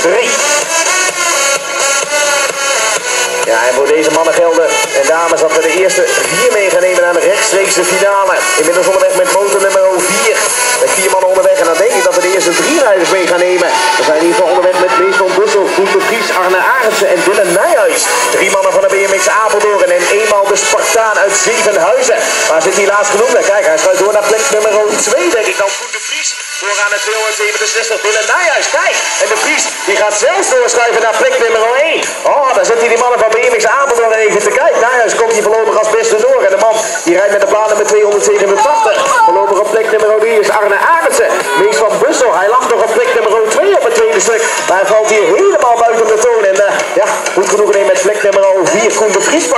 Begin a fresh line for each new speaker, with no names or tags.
3. Ja, en voor deze mannen gelden en dames dat we de eerste 4 mee gaan nemen aan de rechtstreekse finale. Inmiddels onderweg met motor nummer 4. Met 4 mannen onderweg en dan denk ik dat we de eerste 3 rijders mee gaan nemen. We zijn in ieder geval onderweg met Meestal Bussel, Koen de Vries, Arne Arendsen en Dylan Nijhuis. 3 mannen van de BMX Apeldoorn en eenmaal de Spartaan uit Zevenhuizen. Waar zit die laatst genoemd? Kijk, hij schuift door naar plek nummer 2, denk ik dan. Koen de Vries vooraan het 267, Dylan Nijhuis. Kijk, en de Vries die gaat zelfs doorschuiven naar plek nummer 1. Oh, daar zit hij die mannen van BMX Apeldoorn even te kijken. Nijhuis komt hier voorlopig als beste door. En de man die rijdt met de plaat